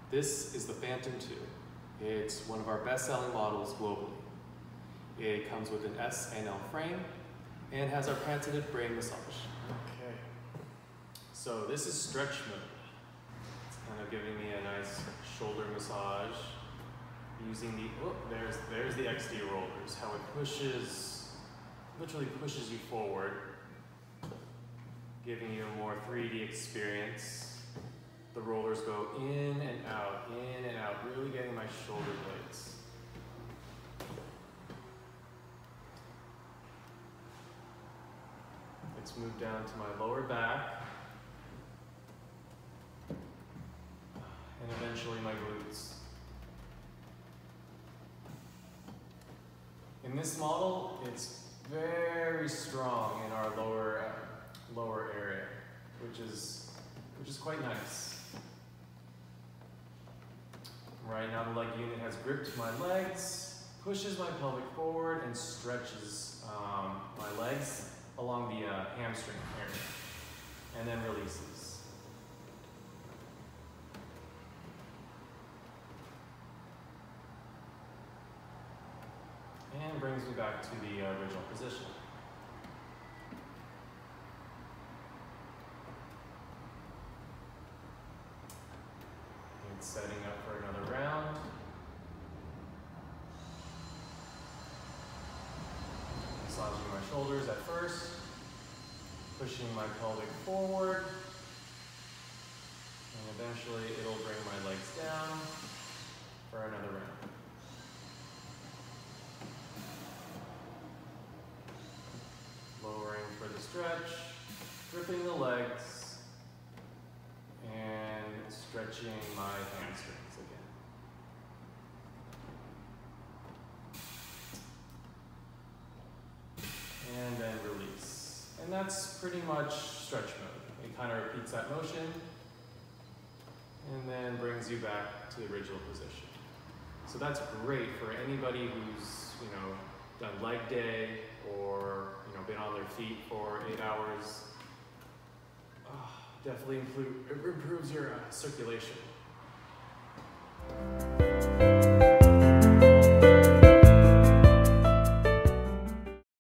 This is the Phantom 2. It's one of our best-selling models globally. It comes with an S and L frame and has our patented brain massage. Okay, so this is stretch mode. It's kind of giving me a nice shoulder massage using the, there's the XD rollers, how it pushes, literally pushes you forward, giving you a more 3D experience. The rollers go in and out, really getting my shoulder blades. Let's move down to my lower back, and eventually my glutes. In this model, it's very strong in our lower area, which is quite nice. Right now the leg unit has gripped my legs, pushes my pelvic forward, and stretches my legs along the hamstring area, and then releases. And brings me back to the original position. And setting up for another round. Massaging my shoulders at first, pushing my pelvic forward, and eventually it'll bring my legs down for another round. Lowering for the stretch, gripping the legs, and stretching my hamstrings again. And then release. And that's pretty much stretch mode. It kind of repeats that motion and then brings you back to the original position. So that's great for anybody who's, done leg day or, been on their feet for 8 hours. Definitely improves your circulation.